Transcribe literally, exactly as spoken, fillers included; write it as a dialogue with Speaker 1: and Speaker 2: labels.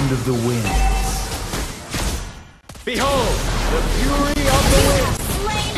Speaker 1: sound of the winds. Behold, the fury of the wind!
Speaker 2: Slain